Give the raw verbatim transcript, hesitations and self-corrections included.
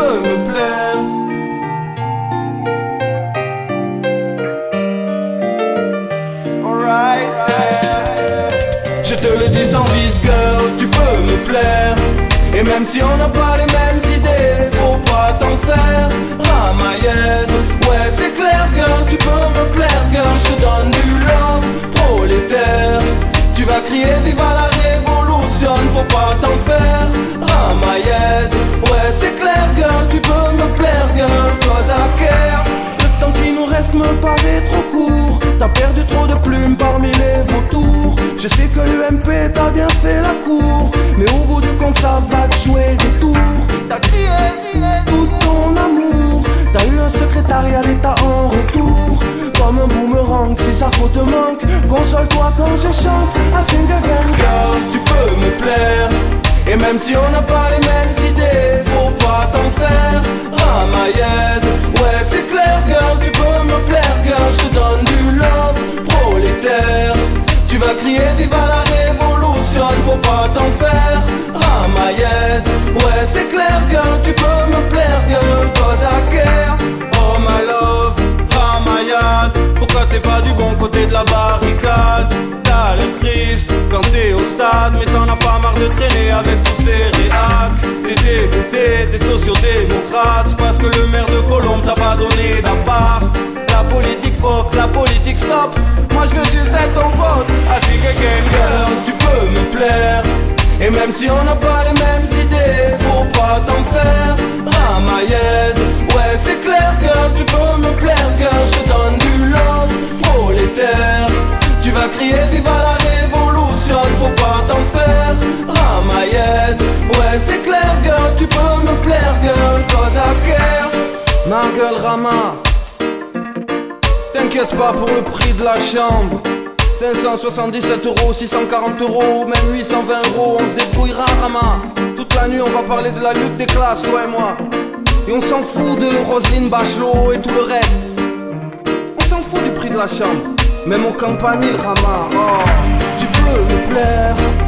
peux me plaire. Alright, je te le dis sans vice, girl, tu peux me plaire. Et même si on n'a pas les mêmes idées, faut pas t'en faire. Ramayed, ouais c'est clair, girl, tu peux me plaire, girl. Je te donne du love, prolétaire. Tu vas crier viva la révolution, faut pas t'en faire. Ramayed, ouais c'est clair, girl, tu peux me plaire, girl, cause I care. Le temps qui nous reste me paraît trop court. T'as perdu trop de plumes parmi les vautours. Je sais que l'U M P t'a bien fait la cour, mais au bout du compte ça va te jouer des tours. T'as crié tout ton amour, t'as eu un secrétariat d'État en retour. Comme un boomerang, si ça te manque, console-toi quand je chante I sing again. Girl, tu peux me plaire. Et même si on n'a pas les mêmes idées, faut pas t'en faire. Ramayed, ouais c'est clair, girl, tu peux me plaire, girl. Je te donne du love, prolétaire. Tu vas crier viva la révolution, faut pas t'en faire. Ramayed, ouais c'est clair, girl, tu peux me plaire, girl, cause I care. Oh my love, Ramayad, pourquoi t'es pas du bon côté de la barricade? T'as l'air triste quand t'es au stade, mais t'en as pas marre de traîner avec tous ces réacs. T'es dégoûté des sociodémocrates, parce que le maire de Colombe t'a pas donné d'appart. La politique fuck, la politique stop, moi je veux juste être ton pote. I think again, girl, tu peux me plaire. Et même si on n'a pas les mêmes idées, faut pas t'en faire. Ramayed, ouais c'est clair, girl, tu peux me plaire, girl. Je te donne du love, prolétaire. Tu vas crier viva la révolution, faut pas t'en faire. Ramayed, ouais c'est clair, girl, tu peux me plaire, girl, cause I care. Ma gueule Rama, t'inquiète pas pour le prix de la chambre. Cinq cent soixante-dix-sept euros, six cent quarante euros, même huit cent vingt euros, on se débrouillera Rama. Toute la nuit on va parler de la lutte des classes, toi et moi. Et on s'en fout de Roselyne Bachelot et tout le reste. On s'en fout du prix de la chambre, même au campanile Rama. Oh, tu peux me plaire.